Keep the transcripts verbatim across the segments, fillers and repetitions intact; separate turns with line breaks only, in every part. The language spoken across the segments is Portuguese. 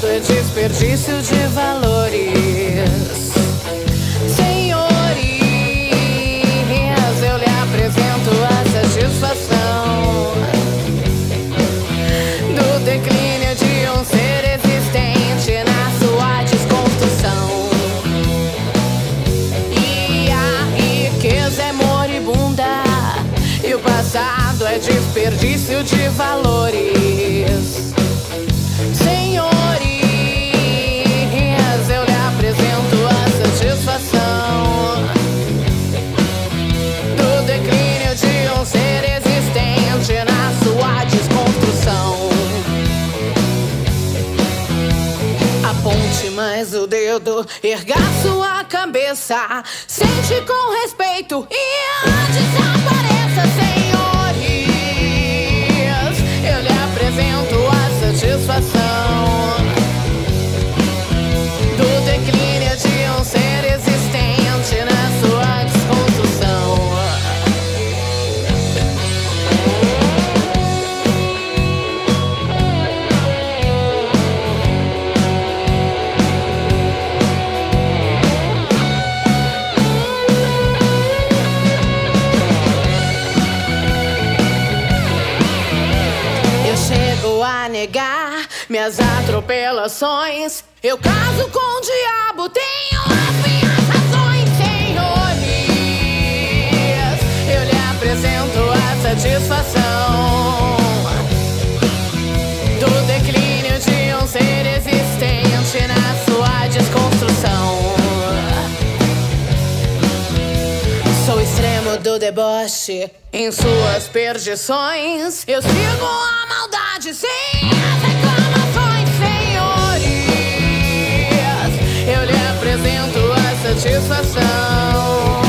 é desperdício de valores. Senhores, eu lhe apresento a satisfação do declínio de um ser existente na sua desconstrução. E a riqueza é moribunda e o passado é desperdício de valores. Senhores, eu lhe apresento a satisfação do declínio de um ser existente na sua desconstrução. Aponte mais o dedo, erga sua cabeça, sente com respeito e desapareça, senhores. Eu lhe apresento a satisfação do declínio de um ser existente na sua desconstrução. Eu chego a negar minhas atropelações. Eu caso com o diabo, tenho as minhas razões, senhores. Eu lhe apresento a satisfação do declínio de um ser existente na sua desconstrução. Sou o extremo do deboche em suas perdições. Eu sigo a maldade sem as reclamações, senhores. Eu lhe apresento a satisfação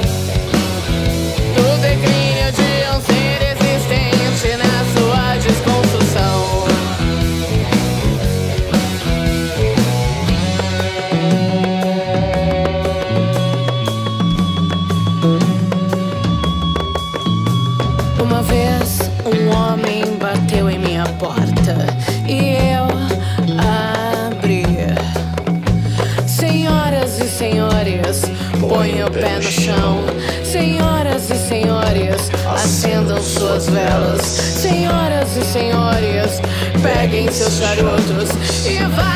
do declínio de um ser existente na sua desconstrução. Uma vez um homem bateu em minha porta e eu abri. Senhoras e senhores, põe o pé no chão. Senhoras e senhores, acendam suas velas. Senhoras e senhores, peguem seus charutos e vá.